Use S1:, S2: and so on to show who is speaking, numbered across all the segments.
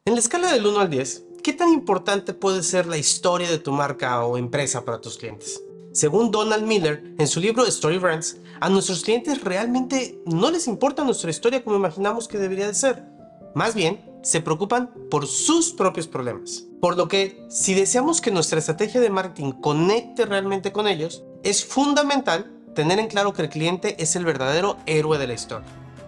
S1: En la escala del 1 al 10, ¿qué tan importante puede ser la historia de tu marca o empresa para tus clientes? Según Donald Miller, en su libro Story Brands, a nuestros clientes realmente no les importa nuestra historia como imaginamos que debería de ser. Más bien, se preocupan por sus propios problemas. Por lo que, si deseamos que nuestra estrategia de marketing conecte realmente con ellos, es fundamental tener en claro que el cliente es el verdadero héroe de la historia.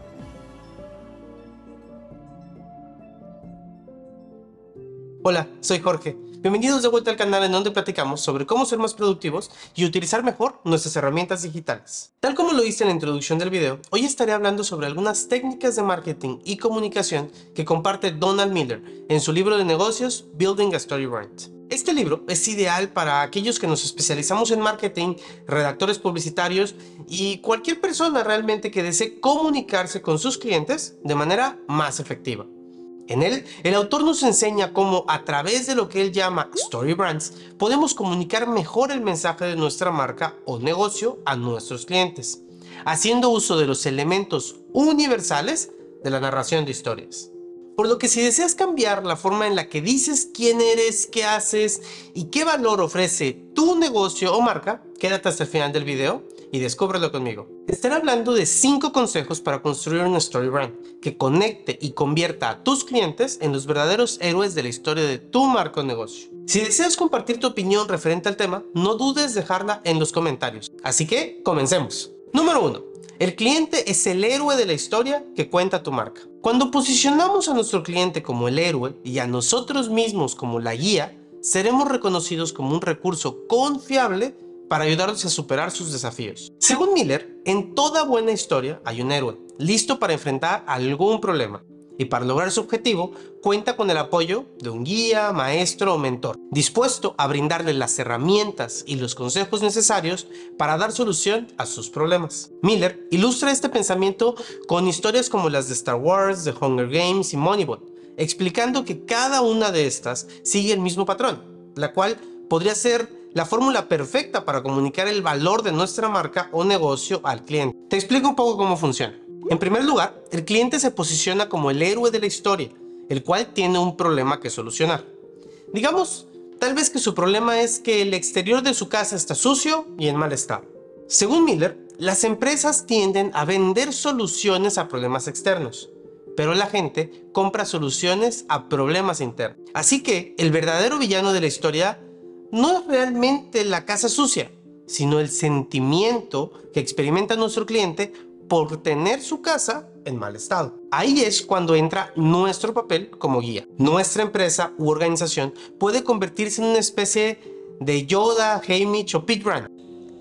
S1: Hola, soy Jorge. Bienvenidos de vuelta al canal en donde platicamos sobre cómo ser más productivos y utilizar mejor nuestras herramientas digitales. Tal como lo hice en la introducción del video, hoy estaré hablando sobre algunas técnicas de marketing y comunicación que comparte Donald Miller en su libro de negocios Building a Story Brand. Este libro es ideal para aquellos que nos especializamos en marketing, redactores publicitarios y cualquier persona realmente que desee comunicarse con sus clientes de manera más efectiva. En él, el autor nos enseña cómo a través de lo que él llama Story Brands, podemos comunicar mejor el mensaje de nuestra marca o negocio a nuestros clientes, haciendo uso de los elementos universales de la narración de historias. Por lo que si deseas cambiar la forma en la que dices quién eres, qué haces y qué valor ofrece tu negocio o marca, quédate hasta el final del video y descúbrelo conmigo. Estaré hablando de 5 consejos para construir una Story Brand que conecte y convierta a tus clientes en los verdaderos héroes de la historia de tu marca o negocio. Si deseas compartir tu opinión referente al tema, no dudes dejarla en los comentarios. Así que, comencemos. Número 1. El cliente es el héroe de la historia que cuenta tu marca. Cuando posicionamos a nuestro cliente como el héroe y a nosotros mismos como la guía, seremos reconocidos como un recurso confiable para ayudarlos a superar sus desafíos. Según Miller, en toda buena historia hay un héroe, listo para enfrentar algún problema. Y para lograr su objetivo, cuenta con el apoyo de un guía, maestro o mentor, dispuesto a brindarle las herramientas y los consejos necesarios para dar solución a sus problemas. Miller ilustra este pensamiento con historias como las de Star Wars, The Hunger Games y Moneyball, explicando que cada una de estas sigue el mismo patrón, la cual podría ser la fórmula perfecta para comunicar el valor de nuestra marca o negocio al cliente. Te explico un poco cómo funciona. En primer lugar, el cliente se posiciona como el héroe de la historia, el cual tiene un problema que solucionar. Digamos, tal vez que su problema es que el exterior de su casa está sucio y en mal estado. Según Miller, las empresas tienden a vender soluciones a problemas externos, pero la gente compra soluciones a problemas internos. Así que el verdadero villano de la historia no es realmente la casa sucia, sino el sentimiento que experimenta nuestro cliente por tener su casa en mal estado. Ahí es cuando entra nuestro papel como guía. Nuestra empresa u organización puede convertirse en una especie de Yoda, Haymitch o Pete Brand.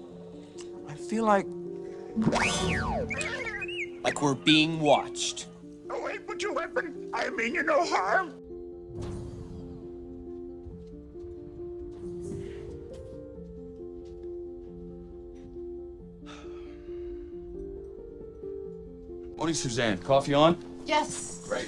S2: I feel like we're being watched.
S3: Oh, wait, put your weapon. I mean you no harm.
S2: Morning, Suzanne. Coffee on?
S4: Yes.
S2: Great.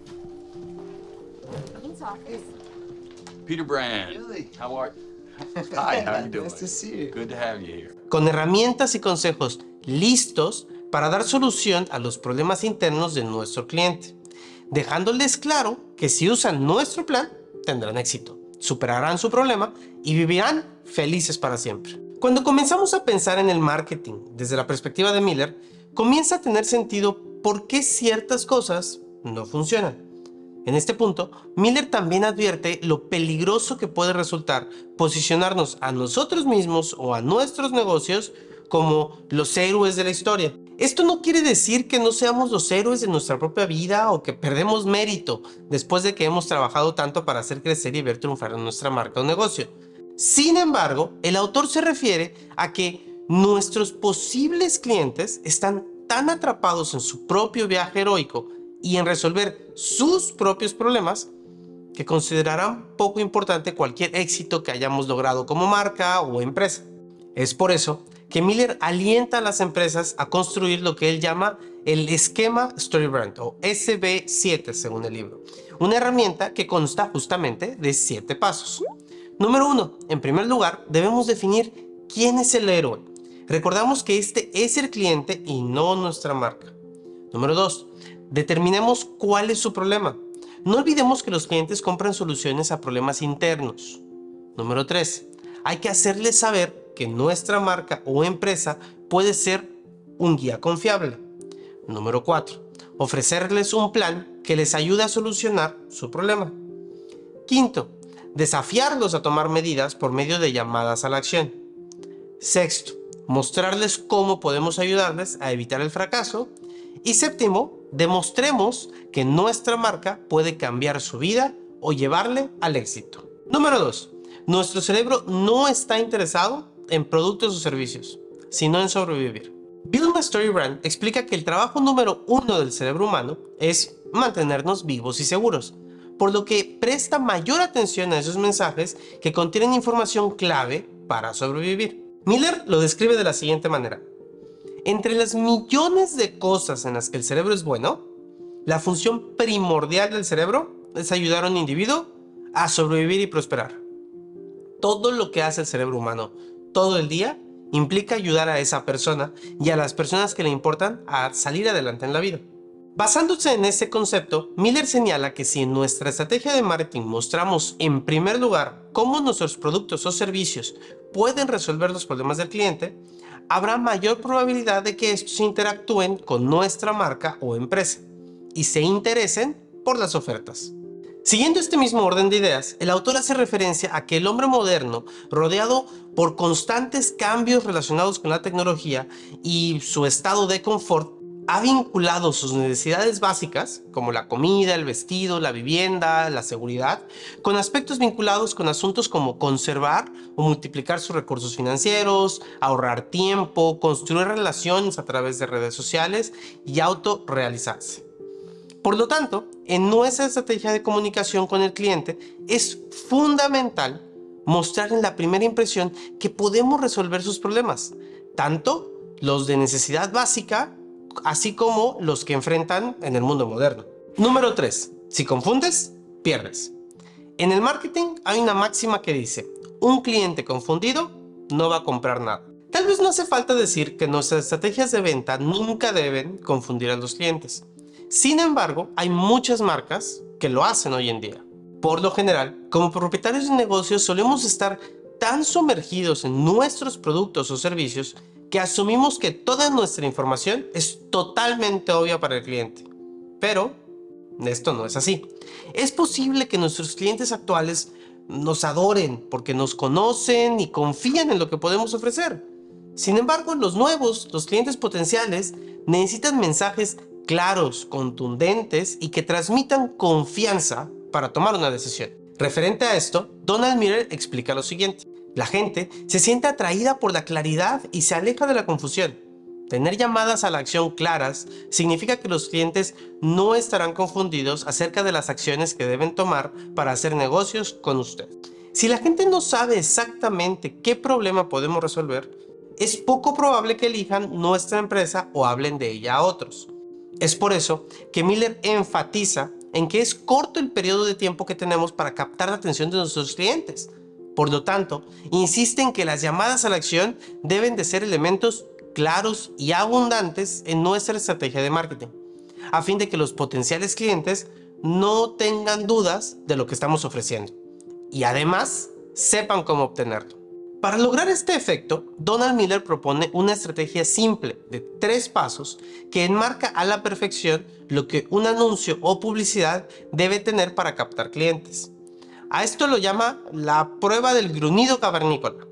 S4: It's office.
S2: Peter Brand.
S5: Really?
S2: How are you? Hi, how you doing?
S5: Nice to see you.
S2: Good to have you here.
S1: Con herramientas y consejos listos para dar solución a los problemas internos de nuestro cliente, dejándoles claro que si usan nuestro plan, tendrán éxito, superarán su problema y vivirán felices para siempre. Cuando comenzamos a pensar en el marketing desde la perspectiva de Miller, comienza a tener sentido por qué ciertas cosas no funcionan. En este punto, Miller también advierte lo peligroso que puede resultar posicionarnos a nosotros mismos o a nuestros negocios como los héroes de la historia. Esto no quiere decir que no seamos los héroes de nuestra propia vida o que perdemos mérito después de que hemos trabajado tanto para hacer crecer y ver triunfar en nuestra marca o negocio. Sin embargo, el autor se refiere a que nuestros posibles clientes están tan atrapados en su propio viaje heroico y en resolver sus propios problemas que considerarán poco importante cualquier éxito que hayamos logrado como marca o empresa. Es por eso que Miller alienta a las empresas a construir lo que él llama el esquema Story Brand o SB7 según el libro, una herramienta que consta justamente de 7 pasos. Número 1. En primer lugar, debemos definir quién es el héroe. Recordamos que este es el cliente y no nuestra marca. Número 2. Determinemos cuál es su problema. No olvidemos que los clientes compran soluciones a problemas internos. Número 3. Hay que hacerles saber que nuestra marca o empresa puede ser un guía confiable. Número 4. Ofrecerles un plan que les ayude a solucionar su problema. Quinto, desafiarlos a tomar medidas por medio de llamadas a la acción. Sexto, mostrarles cómo podemos ayudarles a evitar el fracaso. Y séptimo, demostremos que nuestra marca puede cambiar su vida o llevarle al éxito. Número 2. Nuestro cerebro no está interesado en productos o servicios, sino en sobrevivir. Bill Storybrand explica que el trabajo número 1 del cerebro humano es mantenernos vivos y seguros, por lo que presta mayor atención a esos mensajes que contienen información clave para sobrevivir. Miller lo describe de la siguiente manera. Entre las millones de cosas en las que el cerebro es bueno, la función primordial del cerebro es ayudar a un individuo a sobrevivir y prosperar. Todo lo que hace el cerebro humano todo el día implica ayudar a esa persona y a las personas que le importan a salir adelante en la vida. Basándose en ese concepto, Miller señala que si en nuestra estrategia de marketing mostramos en primer lugar cómo nuestros productos o servicios pueden resolver los problemas del cliente, habrá mayor probabilidad de que estos interactúen con nuestra marca o empresa y se interesen por las ofertas. Siguiendo este mismo orden de ideas, el autor hace referencia a que el hombre moderno, rodeado por constantes cambios relacionados con la tecnología y su estado de confort, ha vinculado sus necesidades básicas, como la comida, el vestido, la vivienda, la seguridad, con aspectos vinculados con asuntos como conservar o multiplicar sus recursos financieros, ahorrar tiempo, construir relaciones a través de redes sociales y autorrealizarse. Por lo tanto, en nuestra estrategia de comunicación con el cliente es fundamental mostrar en la primera impresión que podemos resolver sus problemas, tanto los de necesidad básica, así como los que enfrentan en el mundo moderno. Número 3. Si confundes, pierdes. En el marketing hay una máxima que dice, un cliente confundido no va a comprar nada. Tal vez no hace falta decir que nuestras estrategias de venta nunca deben confundir a los clientes. Sin embargo, hay muchas marcas que lo hacen hoy en día. Por lo general, como propietarios de negocios solemos estar tan sumergidos en nuestros productos o servicios que asumimos que toda nuestra información es totalmente obvia para el cliente. Pero esto no es así. Es posible que nuestros clientes actuales nos adoren porque nos conocen y confían en lo que podemos ofrecer. Sin embargo, los nuevos, los clientes potenciales, necesitan mensajes claros, contundentes y que transmitan confianza para tomar una decisión. Referente a esto, Donald Miller explica lo siguiente. La gente se siente atraída por la claridad y se aleja de la confusión. Tener llamadas a la acción claras significa que los clientes no estarán confundidos acerca de las acciones que deben tomar para hacer negocios con usted. Si la gente no sabe exactamente qué problema podemos resolver, es poco probable que elijan nuestra empresa o hablen de ella a otros. Es por eso que Miller enfatiza en que es corto el periodo de tiempo que tenemos para captar la atención de nuestros clientes. Por lo tanto, insiste en que las llamadas a la acción deben de ser elementos claros y abundantes en nuestra estrategia de marketing, a fin de que los potenciales clientes no tengan dudas de lo que estamos ofreciendo y además sepan cómo obtenerlo. Para lograr este efecto, Donald Miller propone una estrategia simple de 3 pasos que enmarca a la perfección lo que un anuncio o publicidad debe tener para captar clientes. A esto lo llama la prueba del gruñido cavernícola.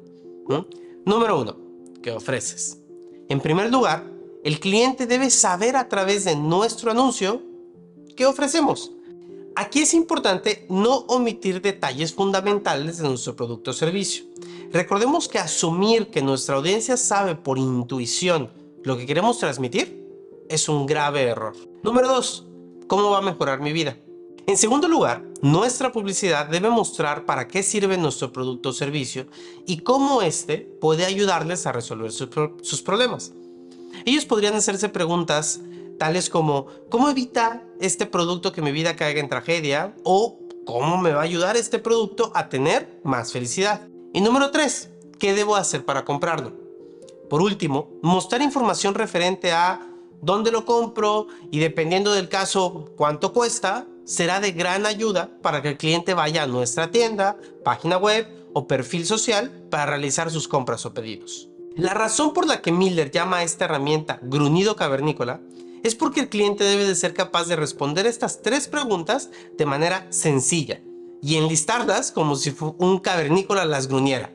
S1: Número 1. ¿Qué ofreces? En primer lugar, el cliente debe saber a través de nuestro anuncio qué ofrecemos. Aquí es importante no omitir detalles fundamentales de nuestro producto o servicio. Recordemos que asumir que nuestra audiencia sabe por intuición lo que queremos transmitir es un grave error. Número 2. ¿Cómo va a mejorar mi vida? En segundo lugar, nuestra publicidad debe mostrar para qué sirve nuestro producto o servicio y cómo éste puede ayudarles a resolver sus problemas. Ellos podrían hacerse preguntas tales como ¿cómo evita este producto que mi vida caiga en tragedia? O ¿cómo me va a ayudar este producto a tener más felicidad? Y número 3, ¿qué debo hacer para comprarlo? Por último, mostrar información referente a dónde lo compro y dependiendo del caso cuánto cuesta será de gran ayuda para que el cliente vaya a nuestra tienda, página web o perfil social para realizar sus compras o pedidos. La razón por la que Miller llama a esta herramienta gruñido cavernícola es porque el cliente debe de ser capaz de responder estas 3 preguntas de manera sencilla y enlistarlas como si un cavernícola las gruñera.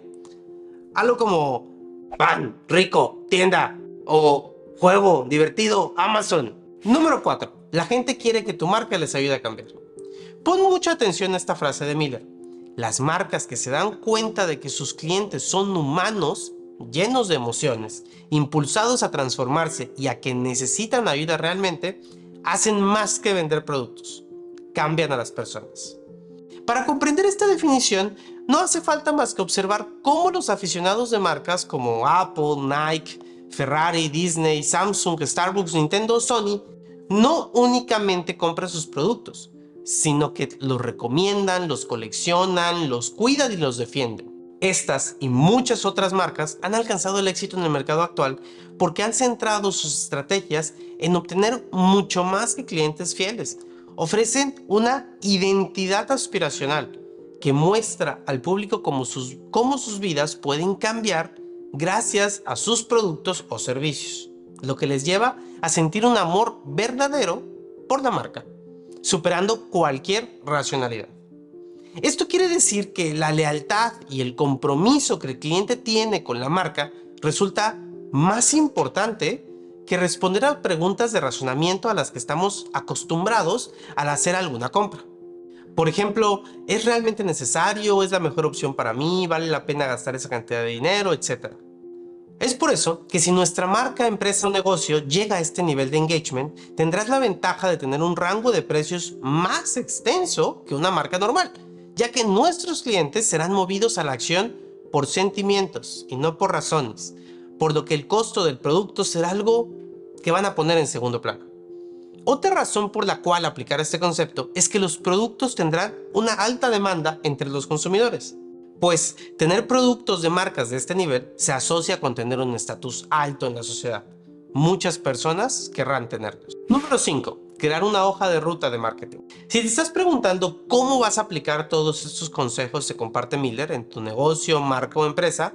S1: Algo como pan, rico, tienda o juego, divertido, Amazon. Número 4. La gente quiere que tu marca les ayude a cambiar. Pon mucha atención a esta frase de Miller. Las marcas que se dan cuenta de que sus clientes son humanos, llenos de emociones, impulsados a transformarse y a que necesitan ayuda realmente, hacen más que vender productos. Cambian a las personas. Para comprender esta definición, no hace falta más que observar cómo los aficionados de marcas como Apple, Nike, Ferrari, Disney, Samsung, Starbucks, Nintendo, Sony, no únicamente compran sus productos, sino que los recomiendan, los coleccionan, los cuidan y los defienden. Estas y muchas otras marcas han alcanzado el éxito en el mercado actual porque han centrado sus estrategias en obtener mucho más que clientes fieles. Ofrecen una identidad aspiracional que muestra al público cómo sus vidas pueden cambiar gracias a sus productos o servicios, lo que les lleva a sentir un amor verdadero por la marca, superando cualquier racionalidad. Esto quiere decir que la lealtad y el compromiso que el cliente tiene con la marca resulta más importante que responder a preguntas de razonamiento a las que estamos acostumbrados al hacer alguna compra. Por ejemplo, ¿es realmente necesario? ¿Es la mejor opción para mí? ¿Vale la pena gastar esa cantidad de dinero? Etcétera. Es por eso que si nuestra marca, empresa o negocio llega a este nivel de engagement, tendrás la ventaja de tener un rango de precios más extenso que una marca normal, ya que nuestros clientes serán movidos a la acción por sentimientos y no por razones, por lo que el costo del producto será algo que van a poner en segundo plano. Otra razón por la cual aplicar este concepto es que los productos tendrán una alta demanda entre los consumidores, pues tener productos de marcas de este nivel se asocia con tener un estatus alto en la sociedad. Muchas personas querrán tenerlos. Número 5. Crear una hoja de ruta de marketing. Si te estás preguntando cómo vas a aplicar todos estos consejos que comparte Miller en tu negocio, marca o empresa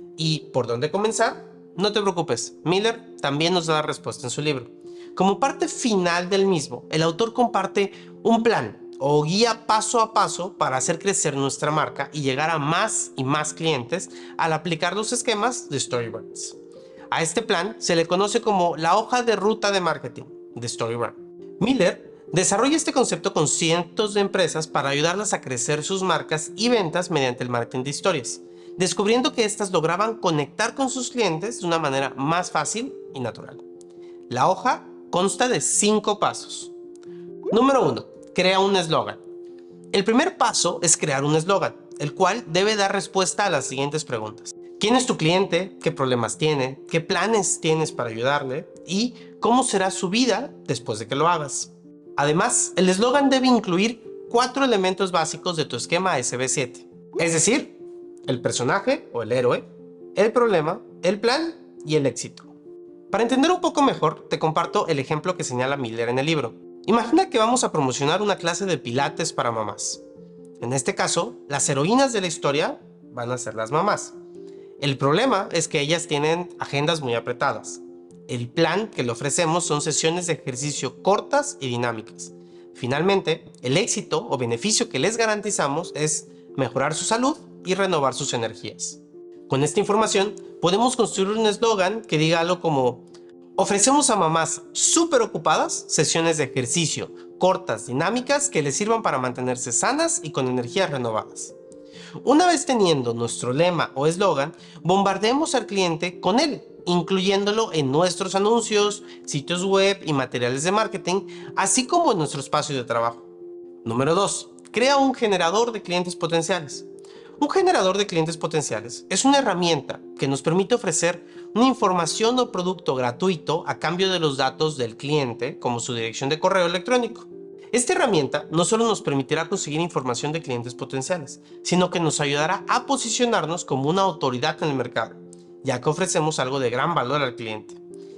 S1: y por dónde comenzar, no te preocupes. Miller también nos da la respuesta en su libro. Como parte final del mismo, el autor comparte un plan o guía paso a paso para hacer crecer nuestra marca y llegar a más y más clientes al aplicar los esquemas de StoryBrand. A este plan se le conoce como la hoja de ruta de marketing de StoryBrand. Miller desarrolla este concepto con cientos de empresas para ayudarlas a crecer sus marcas y ventas mediante el marketing de historias, descubriendo que éstas lograban conectar con sus clientes de una manera más fácil y natural. La hoja consta de 5 pasos. Número 1. Crea un eslogan. El primer paso es crear un eslogan, el cual debe dar respuesta a las siguientes preguntas. ¿Quién es tu cliente? ¿Qué problemas tiene? ¿Qué planes tienes para ayudarle? ¿Y cómo será su vida después de que lo hagas? Además, el eslogan debe incluir 4 elementos básicos de tu esquema SB7. Es decir, el personaje o el héroe, el problema, el plan y el éxito. Para entender un poco mejor, te comparto el ejemplo que señala Miller en el libro. Imagina que vamos a promocionar una clase de pilates para mamás. En este caso, las heroínas de la historia van a ser las mamás. El problema es que ellas tienen agendas muy apretadas. El plan que le ofrecemos son sesiones de ejercicio cortas y dinámicas. Finalmente, el éxito o beneficio que les garantizamos es mejorar su salud y renovar sus energías. Con esta información, podemos construir un eslogan que diga algo como: ofrecemos a mamás súper ocupadas sesiones de ejercicio cortas, dinámicas que les sirvan para mantenerse sanas y con energías renovadas. Una vez teniendo nuestro lema o eslogan, bombardeemos al cliente con él, incluyéndolo en nuestros anuncios, sitios web y materiales de marketing, así como en nuestro espacio de trabajo. Número 2. Crea un generador de clientes potenciales. Un generador de clientes potenciales es una herramienta que nos permite ofrecer una información o producto gratuito a cambio de los datos del cliente, como su dirección de correo electrónico. Esta herramienta no solo nos permitirá conseguir información de clientes potenciales, sino que nos ayudará a posicionarnos como una autoridad en el mercado, ya que ofrecemos algo de gran valor al cliente.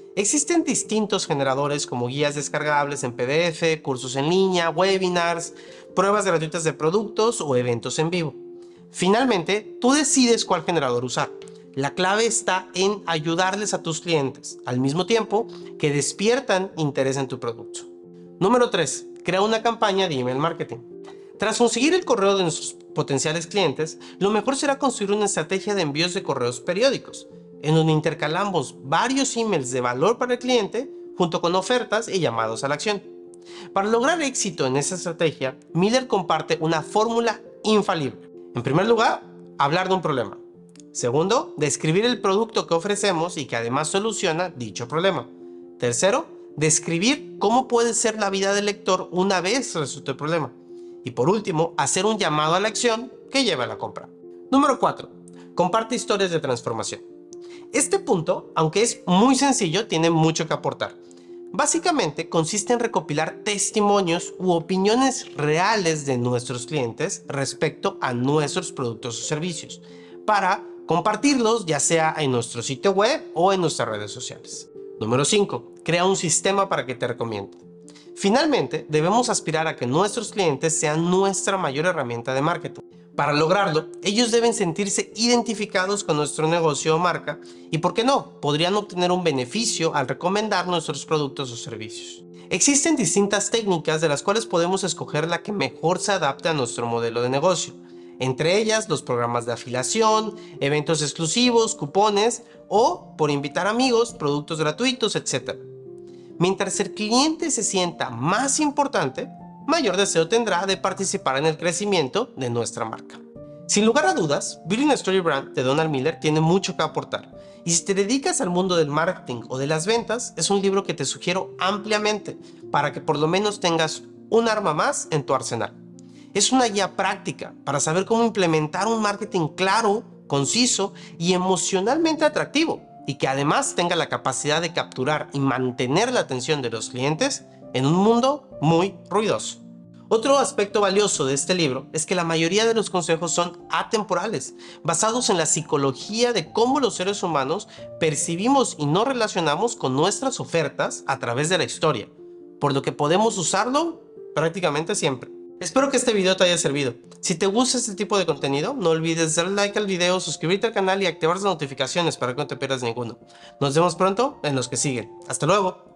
S1: Existen distintos generadores como guías descargables en PDF, cursos en línea, webinars, pruebas gratuitas de productos o eventos en vivo. Finalmente, tú decides cuál generador usar. La clave está en ayudarles a tus clientes, al mismo tiempo que despiertan interés en tu producto. Número 3. Crea una campaña de email marketing. Tras conseguir el correo de nuestros potenciales clientes, lo mejor será construir una estrategia de envíos de correos periódicos, en donde intercalamos varios emails de valor para el cliente junto con ofertas y llamados a la acción. Para lograr éxito en esta estrategia, Miller comparte una fórmula infalible. En primer lugar, hablar de un problema. Segundo, describir el producto que ofrecemos y que además soluciona dicho problema. Tercero, describir cómo puede ser la vida del lector una vez resuelto el problema. Y por último, hacer un llamado a la acción que lleve a la compra. Número 4. Comparte historias de transformación. Este punto, aunque es muy sencillo, tiene mucho que aportar. Básicamente consiste en recopilar testimonios u opiniones reales de nuestros clientes respecto a nuestros productos o servicios, para compartirlos ya sea en nuestro sitio web o en nuestras redes sociales. Número 5. Crea un sistema para que te recomienden. Finalmente, debemos aspirar a que nuestros clientes sean nuestra mayor herramienta de marketing. Para lograrlo, ellos deben sentirse identificados con nuestro negocio o marca y, ¿por qué no?, podrían obtener un beneficio al recomendar nuestros productos o servicios. Existen distintas técnicas de las cuales podemos escoger la que mejor se adapte a nuestro modelo de negocio. Entre ellas, los programas de afiliación, eventos exclusivos, cupones o, por invitar amigos, productos gratuitos, etc. Mientras el cliente se sienta más importante, mayor deseo tendrá de participar en el crecimiento de nuestra marca. Sin lugar a dudas, Building a Story Brand de Donald Miller tiene mucho que aportar. Y si te dedicas al mundo del marketing o de las ventas, es un libro que te sugiero ampliamente para que por lo menos tengas un arma más en tu arsenal. Es una guía práctica para saber cómo implementar un marketing claro, conciso y emocionalmente atractivo, y que además tenga la capacidad de capturar y mantener la atención de los clientes en un mundo muy ruidoso. Otro aspecto valioso de este libro es que la mayoría de los consejos son atemporales, basados en la psicología de cómo los seres humanos percibimos y nos relacionamos con nuestras ofertas a través de la historia, por lo que podemos usarlo prácticamente siempre. Espero que este video te haya servido. Si te gusta este tipo de contenido, no olvides darle like al video, suscribirte al canal y activar las notificaciones para que no te pierdas ninguno. Nos vemos pronto en los que siguen. ¡Hasta luego!